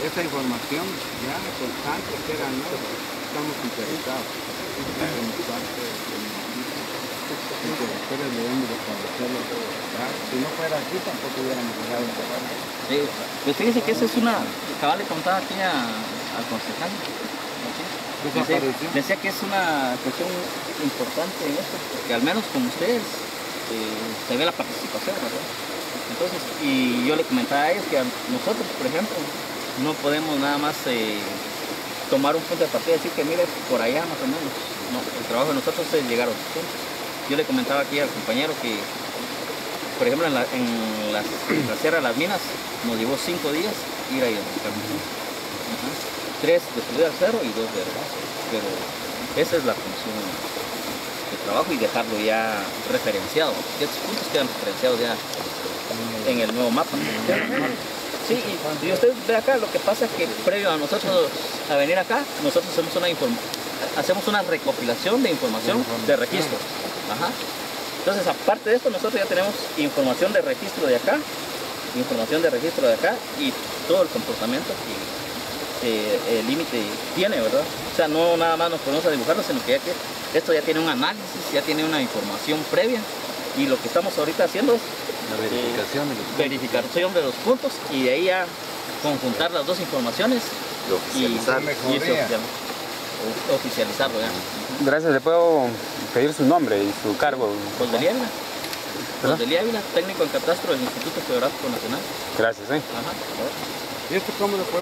esa información ya constante que era nueva, estamos interesados. Ustedes debemos de establecerlo todo. Si no fuera así, tampoco hubiéramos llegado a trabajar. Pues fíjese que esa es una, cabal le contaba aquí al concejal. Decía que es una cuestión importante en esto, porque al menos con ustedes se ve la participación, ¿verdad? Entonces, y yo le comentaba a ellos que a nosotros, por ejemplo, no podemos nada más tomar un punto de partida y decir que mire, por allá más o menos. No, el trabajo de nosotros es llegar a los puntos. Yo le comentaba aquí al compañero que, por ejemplo, en la Sierra de las Minas nos llevó 5 días ir a identificar un punto. 3 de subida al cerro y 2 de regreso. Pero esa es la función de trabajo y dejarlo ya referenciado. Estos puntos quedan referenciados ya en el nuevo mapa. Sí, y usted ve acá, lo que pasa es que previo a nosotros a venir acá, nosotros hacemos una recopilación de información de registro. Ajá. Entonces, aparte de esto, nosotros ya tenemos información de registro de acá, y todo el comportamiento que el límite tiene, ¿verdad? O sea, no nada más nos ponemos a dibujarlo, sino que esto ya tiene un análisis, ya tiene una información previa, y lo que estamos ahorita haciendo es la verificación de los puntos, y de ahí ya conjuntar las dos informaciones y oficializarlo ya. Gracias, ¿le puedo pedir su nombre y su cargo? José Eli Ávila, técnico en catastro del Instituto Geográfico Nacional. Gracias, Ajá. ¿Y esto cómo lo puede